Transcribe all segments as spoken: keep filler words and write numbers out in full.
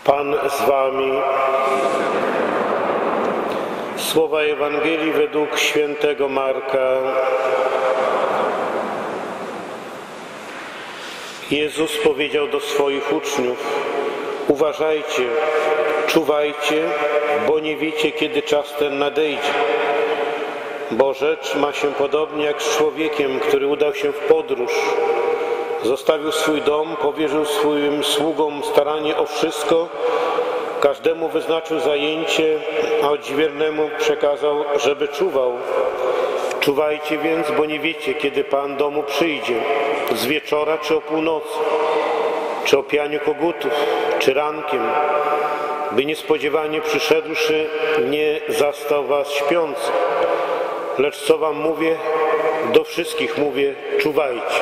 Pan z wami. Słowa Ewangelii według świętego Marka. Jezus powiedział do swoich uczniów: uważajcie, czuwajcie, bo nie wiecie, kiedy czas ten nadejdzie. Bo rzecz ma się podobnie jak z człowiekiem, który udał się w podróż. Zostawił swój dom, powierzył swoim sługom staranie o wszystko, każdemu wyznaczył zajęcie, a odźwiernemu przekazał, żeby czuwał. Czuwajcie więc, bo nie wiecie, kiedy Pan domu przyjdzie, z wieczora czy o północy, czy o pianiu kogutów, czy rankiem, by niespodziewanie przyszedłszy nie zastał was śpiących. Lecz co wam mówię, do wszystkich mówię, czuwajcie.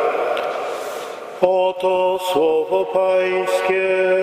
Oto słowo Pańskie.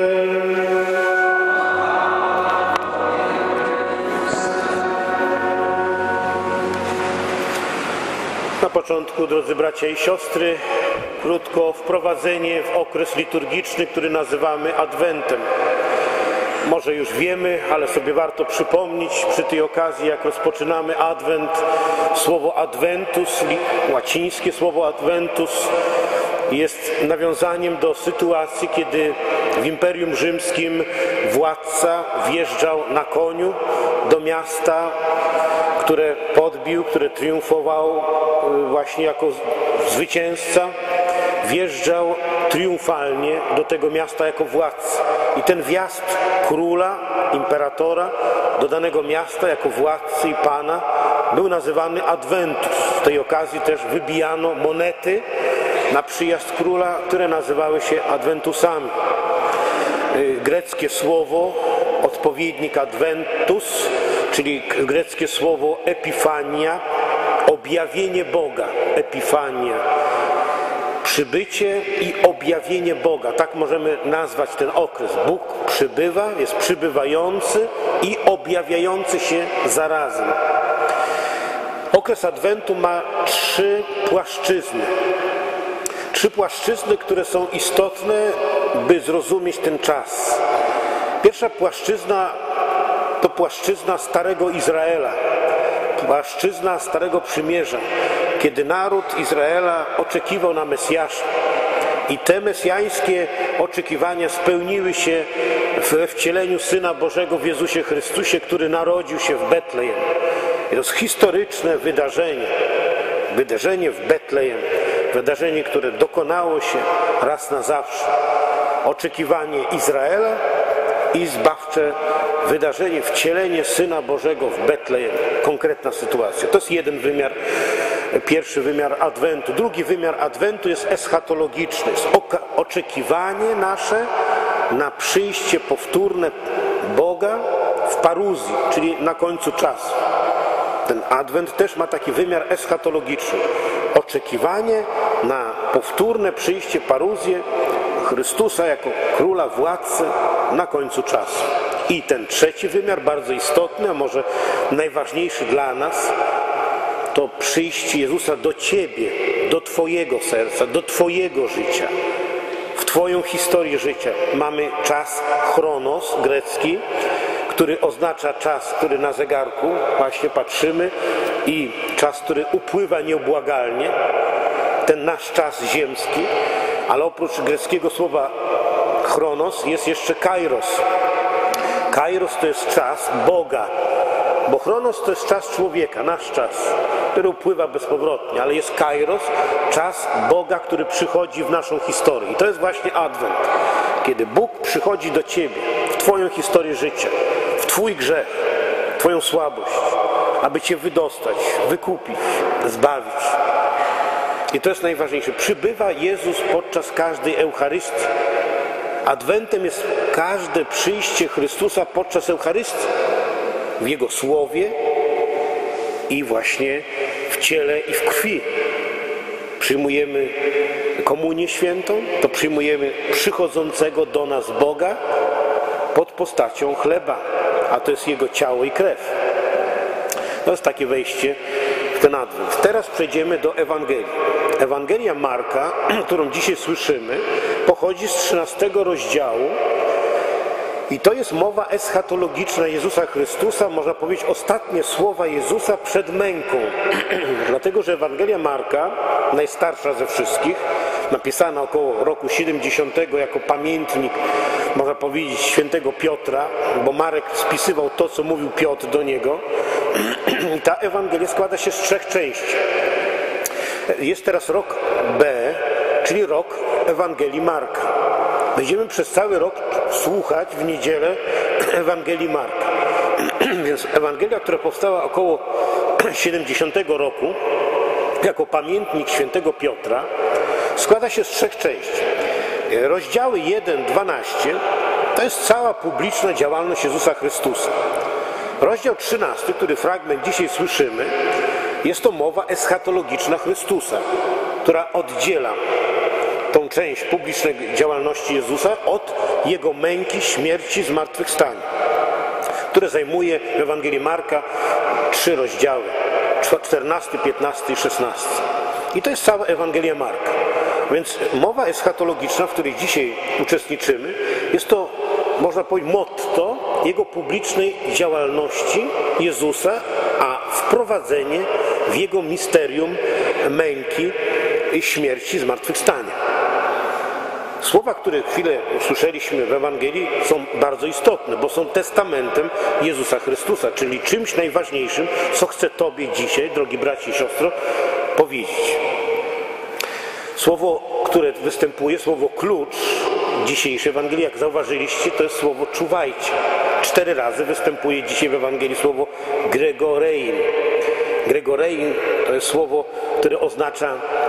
Na początku, drodzy bracia i siostry, krótko wprowadzenie w okres liturgiczny, który nazywamy Adwentem. Może już wiemy, ale sobie warto przypomnieć przy tej okazji, jak rozpoczynamy Adwent, słowo Adventus, łacińskie słowo Adventus, jest nawiązaniem do sytuacji, kiedy w Imperium Rzymskim władca wjeżdżał na koniu do miasta, które podbił, które triumfował właśnie jako zwycięzca. Wjeżdżał triumfalnie do tego miasta jako władca. I ten wjazd króla, imperatora do danego miasta jako władcy i pana był nazywany Adventus. Z tej okazji też wybijano monety na przyjazd króla, które nazywały się Adventusami. Greckie słowo, odpowiednik Adventus, czyli greckie słowo Epifania, objawienie Boga, Epifania. Przybycie i objawienie Boga, tak możemy nazwać ten okres. Bóg przybywa, jest przybywający i objawiający się zarazem. Okres Adwentu ma trzy płaszczyzny. Trzy płaszczyzny, które są istotne, by zrozumieć ten czas. Pierwsza płaszczyzna to płaszczyzna Starego Izraela, płaszczyzna Starego Przymierza, kiedy naród Izraela oczekiwał na Mesjasza. I te mesjańskie oczekiwania spełniły się we wcieleniu Syna Bożego w Jezusie Chrystusie, który narodził się w Betlejem. To jest historyczne wydarzenie. Wydarzenie w Betlejem. Wydarzenie, które dokonało się raz na zawsze. Oczekiwanie Izraela i zbawcze wydarzenie, wcielenie Syna Bożego w Betlejem. Konkretna sytuacja. To jest jeden wymiar, pierwszy wymiar Adwentu. Drugi wymiar Adwentu jest eschatologiczny. Jest oczekiwanie nasze na przyjście powtórne Boga w paruzji, czyli na końcu czasu. Ten Adwent też ma taki wymiar eschatologiczny. Oczekiwanie na powtórne przyjście, paruzję Chrystusa jako króla, władcy na końcu czasu. I ten trzeci wymiar, bardzo istotny, a może najważniejszy dla nas, to przyjście Jezusa do Ciebie, do Twojego serca, do Twojego życia. W Twoją historię życia mamy czas chronos grecki, który oznacza czas, który na zegarku właśnie patrzymy i czas, który upływa nieubłagalnie, ten nasz czas ziemski, ale oprócz greckiego słowa chronos jest jeszcze kairos. Kairos to jest czas Boga, bo chronos to jest czas człowieka, nasz czas, który upływa bezpowrotnie, ale jest kairos, czas Boga, który przychodzi w naszą historię. I to jest właśnie Adwent, kiedy Bóg przychodzi do Ciebie, w Twoją historię życia, w Twój grzech, Twoją słabość, aby Cię wydostać, wykupić, zbawić. I to jest najważniejsze. Przybywa Jezus podczas każdej Eucharystii. Adwentem jest każde przyjście Chrystusa podczas Eucharystii. W Jego słowie i właśnie w ciele i w krwi. Przyjmujemy komunię świętą, to przyjmujemy przychodzącego do nas Boga pod postacią chleba, a to jest Jego ciało i krew. To jest takie wejście w ten Adwent. Teraz przejdziemy do Ewangelii. Ewangelia Marka, którą dzisiaj słyszymy, pochodzi z trzynastego rozdziału I to jest mowa eschatologiczna Jezusa Chrystusa, można powiedzieć ostatnie słowa Jezusa przed męką. Dlatego, że Ewangelia Marka, najstarsza ze wszystkich, napisana około roku siedemdziesiątego jako pamiętnik, można powiedzieć, świętego Piotra, bo Marek spisywał to, co mówił Piotr do niego. Ta Ewangelia składa się z trzech części. Jest teraz rok B, czyli rok Ewangelii Marka. Będziemy przez cały rok słuchać w niedzielę Ewangelii Marka. Więc Ewangelia, która powstała około siedemdziesiątego roku jako pamiętnik świętego Piotra, składa się z trzech części. Rozdziały jeden do dwunastu to jest cała publiczna działalność Jezusa Chrystusa. Rozdział trzynasty, który fragment dzisiaj słyszymy, jest to mowa eschatologiczna Chrystusa, która oddziela tą część publicznej działalności Jezusa od Jego męki, śmierci, zmartwychwstania, które zajmuje w Ewangelii Marka trzy rozdziały, czternasty, piętnasty i szesnasty. I to jest cała Ewangelia Marka. Więc mowa eschatologiczna, w której dzisiaj uczestniczymy, jest to, można powiedzieć, motto Jego publicznej działalności Jezusa, a wprowadzenie w Jego misterium męki, śmierci, zmartwychwstania. Słowa, które chwilę usłyszeliśmy w Ewangelii, są bardzo istotne, bo są testamentem Jezusa Chrystusa, czyli czymś najważniejszym, co chcę Tobie dzisiaj, drogi braci i siostro, powiedzieć. Słowo, które występuje, słowo klucz dzisiejszej Ewangelii, jak zauważyliście, to jest słowo czuwajcie. Cztery razy występuje dzisiaj w Ewangelii słowo gregorein. Gregorein to jest słowo, które oznacza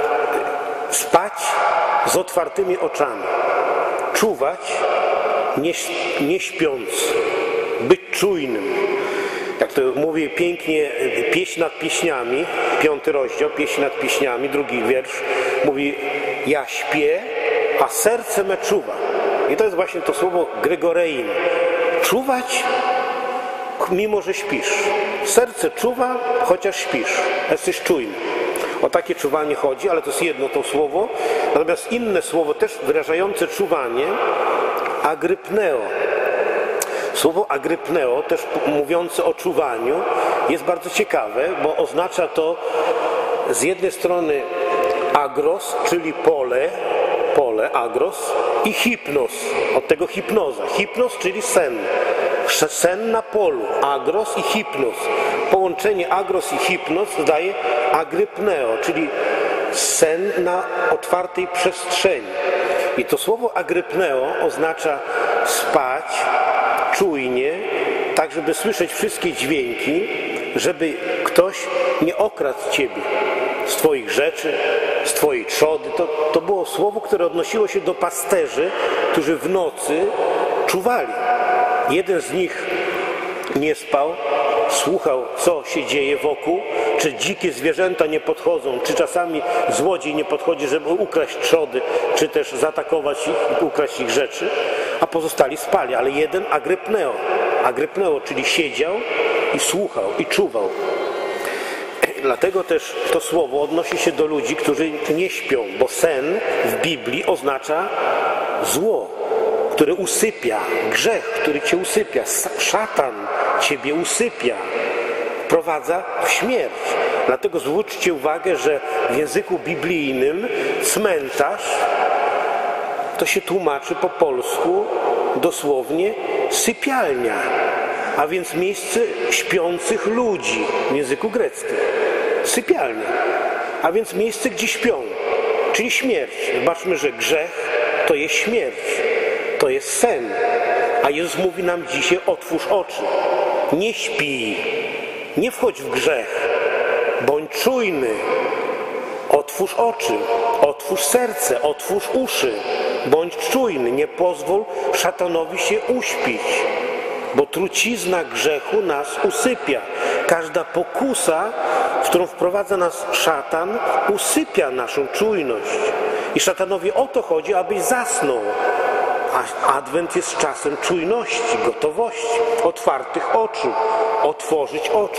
spać z otwartymi oczami, czuwać nie, nie śpiąc, być czujnym. Jak to mówi pięknie pieśń nad pieśniami, piąty rozdział, pieśń nad pieśniami, drugi wiersz, mówi: ja śpię, a serce me czuwa. I to jest właśnie to słowo gregorein. Czuwać, mimo że śpisz. Serce czuwa, chociaż śpisz. Jesteś czujny. O takie czuwanie chodzi, ale to jest jedno to słowo. Natomiast inne słowo, też wyrażające czuwanie, agrypneo. Słowo agrypneo, też mówiące o czuwaniu, jest bardzo ciekawe, bo oznacza to z jednej strony agros, czyli pole, pole, agros, i hipnos, od tego hipnoza. Hipnos, czyli sen. Sen na polu, agros i hipnos. Połączenie agros i hipnos daje agrypneo, czyli sen na otwartej przestrzeni. I to słowo agrypneo oznacza spać czujnie, tak żeby słyszeć wszystkie dźwięki, żeby ktoś nie okradł Ciebie z Twoich rzeczy, z Twojej trzody. To, to było słowo, które odnosiło się do pasterzy, którzy w nocy czuwali. Jeden z nich nie spał, słuchał, co się dzieje wokół, czy dzikie zwierzęta nie podchodzą, czy czasami złodziej nie podchodzi, żeby ukraść trzody, czy też zaatakować ich, ukraść ich rzeczy, a pozostali spali. Ale jeden agrypneo, agrypneo, czyli siedział i słuchał, i czuwał. Dlatego też to słowo odnosi się do ludzi, którzy nie śpią, bo sen w Biblii oznacza zło, które usypia, grzech, który Cię usypia, szatan Ciebie usypia, wprowadza w śmierć. Dlatego zwróćcie uwagę, że w języku biblijnym cmentarz to się tłumaczy po polsku dosłownie sypialnia, a więc miejsce śpiących ludzi w języku greckim. Sypialnia, a więc miejsce, gdzie śpią, czyli śmierć. Zobaczmy, że grzech to jest śmierć, to jest sen. A Jezus mówi nam dzisiaj: otwórz oczy, nie śpij, nie wchodź w grzech, bądź czujny, otwórz oczy, otwórz serce, otwórz uszy, bądź czujny, nie pozwól szatanowi się uśpić, bo trucizna grzechu nas usypia. Każda pokusa, w którą wprowadza nas szatan, usypia naszą czujność. I szatanowi o to chodzi, abyś zasnął. A Adwent jest czasem czujności, gotowości, otwartych oczu, otworzyć oczy.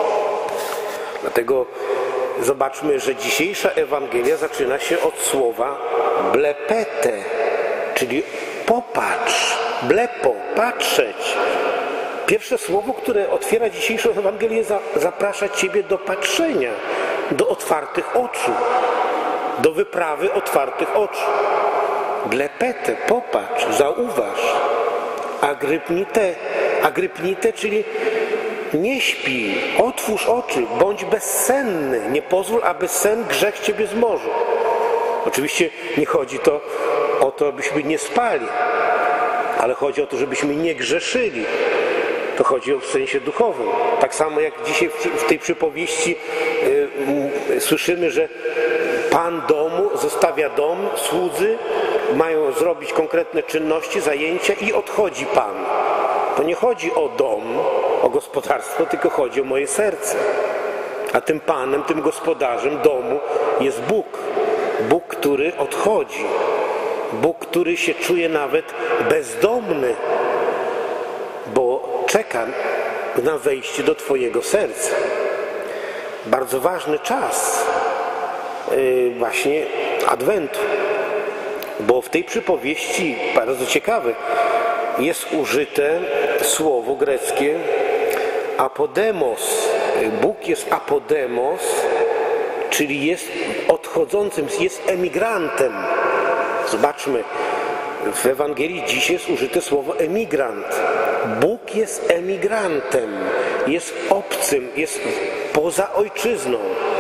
Dlatego zobaczmy, że dzisiejsza Ewangelia zaczyna się od słowa blepete, czyli popatrz. blepo, patrzeć. Pierwsze słowo, które otwiera dzisiejszą Ewangelię, zaprasza Ciebie do patrzenia, do otwartych oczu, do wyprawy otwartych oczu. Blepete, popatrz, zauważ. Agrypnite, agrypnite, czyli nie śpij, otwórz oczy, bądź bezsenny, nie pozwól, aby sen grzech Ciebie zmorzył. Oczywiście nie chodzi to o to, abyśmy nie spali, ale chodzi o to, żebyśmy nie grzeszyli. To chodzi o w sensie duchowym. Tak samo jak dzisiaj w tej przypowieści yy, słyszymy, że Pan domu zostawia dom, słudzy mają zrobić konkretne czynności, zajęcia i odchodzi Pan. To nie chodzi o dom, o gospodarstwo, tylko chodzi o moje serce. A tym Panem, tym gospodarzem domu jest Bóg. Bóg, który odchodzi. Bóg, który się czuje nawet bezdomny, bo czeka na wejście do Twojego serca. Bardzo ważny czas yy, właśnie Adwentu, bo w tej przypowieści, bardzo ciekawe, jest użyte słowo greckie apodemos. Bóg jest apodemos, czyli jest odchodzącym, jest emigrantem. Zobaczmy, w Ewangelii dziś jest użyte słowo emigrant. Bóg jest emigrantem, jest obcym, jest poza ojczyzną.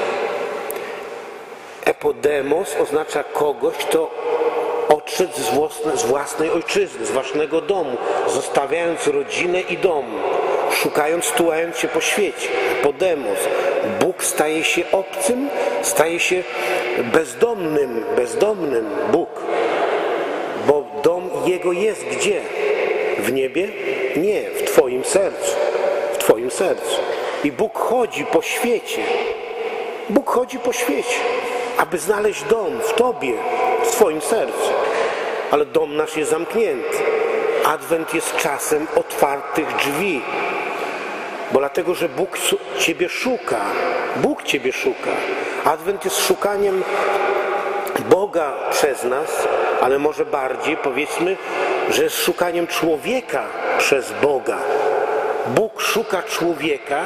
Epodemos oznacza kogoś, kto odszedł z własnej, z własnej ojczyzny, z własnego domu, zostawiając rodzinę i dom, szukając, tułając się po świecie. Epodemos. Bóg staje się obcym, staje się bezdomnym, bezdomnym Bóg. Bo dom Jego jest gdzie? W niebie? Nie, w Twoim sercu. W Twoim sercu. I Bóg chodzi po świecie. Bóg chodzi po świecie, aby znaleźć dom w Tobie, w Twoim sercu. Ale dom nasz jest zamknięty. Adwent jest czasem otwartych drzwi. Bo dlatego, że Bóg Ciebie szuka. Bóg Ciebie szuka. Adwent jest szukaniem Boga przez nas, ale może bardziej powiedzmy, że jest szukaniem człowieka przez Boga. Bóg szuka człowieka,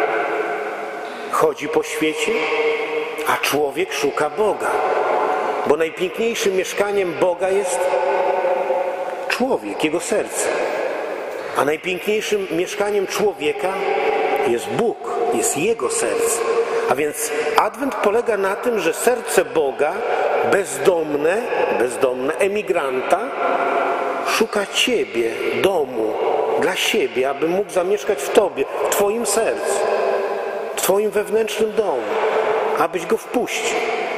chodzi po świecie, a człowiek szuka Boga. Bo najpiękniejszym mieszkaniem Boga jest człowiek, jego serce. A najpiękniejszym mieszkaniem człowieka jest Bóg, jest jego serce. A więc Adwent polega na tym, że serce Boga, bezdomne, bezdomne, emigranta, szuka Ciebie, domu, dla siebie, aby mógł zamieszkać w Tobie, w Twoim sercu, w Twoim wewnętrznym domu, abyś go wpuścił.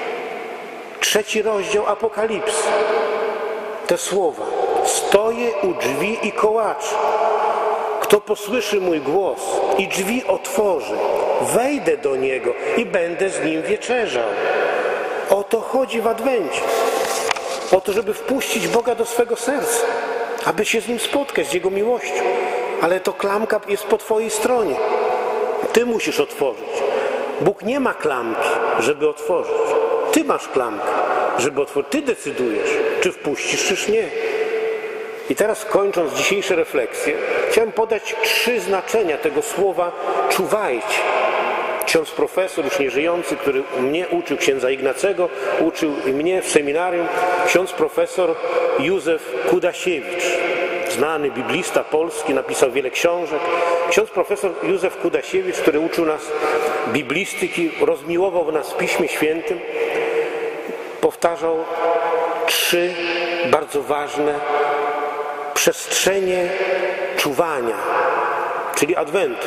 Trzeci rozdział Apokalipsy. Te słowa. Stoję u drzwi i kołaczę. Kto posłyszy mój głos i drzwi otworzy, wejdę do niego i będę z nim wieczerzał. O to chodzi w Adwencie. O to, żeby wpuścić Boga do swego serca, aby się z Nim spotkać, z Jego miłością. Ale to klamka jest po Twojej stronie. Ty musisz otworzyć. Bóg nie ma klamki, żeby otworzyć. Ty masz klamkę, żeby otworzyć. Ty decydujesz, czy wpuścisz, czyż nie. I teraz, kończąc dzisiejsze refleksje, chciałem podać trzy znaczenia tego słowa czuwajcie. Ksiądz profesor, już nieżyjący, który mnie uczył, księdza Ignacego, uczył mnie w seminarium, ksiądz profesor Józef Kudasiewicz, znany biblista polski, napisał wiele książek. Ksiądz profesor Józef Kudasiewicz, który uczył nas biblistyki, rozmiłował nas w Piśmie Świętym, powtarzał trzy bardzo ważne przestrzenie czuwania, czyli Adwentu.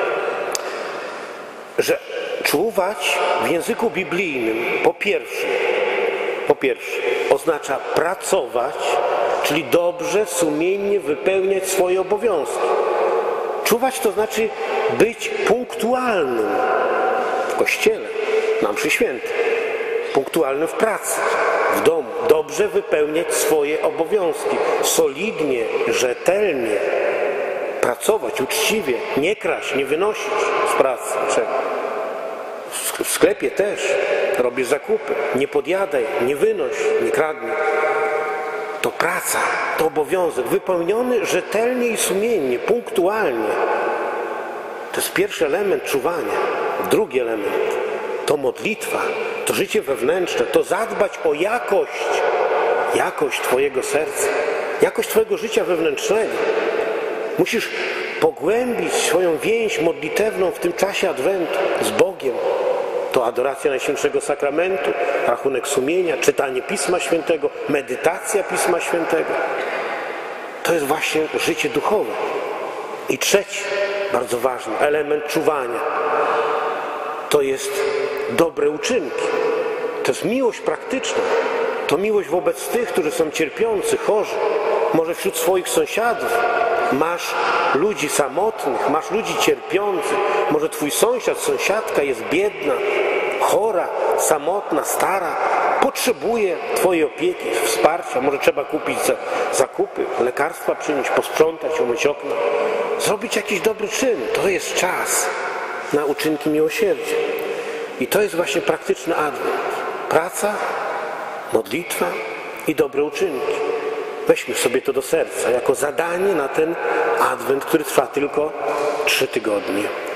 Że czuwać w języku biblijnym po pierwsze, po pierwsze oznacza pracować, czyli dobrze, sumiennie wypełniać swoje obowiązki. Czuwać to znaczy być punktualnym w kościele, na mszy świętej, punktualnym w pracy, w domu, dobrze wypełniać swoje obowiązki, solidnie, rzetelnie, pracować uczciwie, nie kraść, nie wynosić z pracy. W sklepie też robisz zakupy, nie podjadaj, nie wynoś, nie kradnij. to praca, to obowiązek wypełniony rzetelnie i sumiennie, punktualnie. To jest pierwszy element czuwania. Drugi element to modlitwa, to życie wewnętrzne, to zadbać o jakość, jakość Twojego serca, jakość Twojego życia wewnętrznego. Musisz pogłębić swoją więź modlitewną w tym czasie Adwentu z Bogiem. To adoracja Najświętszego Sakramentu, rachunek sumienia, czytanie Pisma Świętego, medytacja Pisma Świętego. To jest właśnie życie duchowe. I trzeci, bardzo ważny element czuwania, to jest dobre uczynki. To jest miłość praktyczna. To miłość wobec tych, którzy są cierpiący, chorzy. Może wśród swoich sąsiadów masz ludzi samotnych, masz ludzi cierpiących. Może twój sąsiad, sąsiadka jest biedna, chora, samotna, stara. Potrzebuje twojej opieki, wsparcia. Może trzeba kupić zakupy, lekarstwa przynieść, posprzątać, umyć okna. Zrobić jakiś dobry czyn. To jest czas na uczynki miłosierdzia. I to jest właśnie praktyczny Adwent. Praca, modlitwa i dobre uczynki. Weźmy sobie to do serca jako zadanie na ten Adwent, który trwa tylko trzy tygodnie.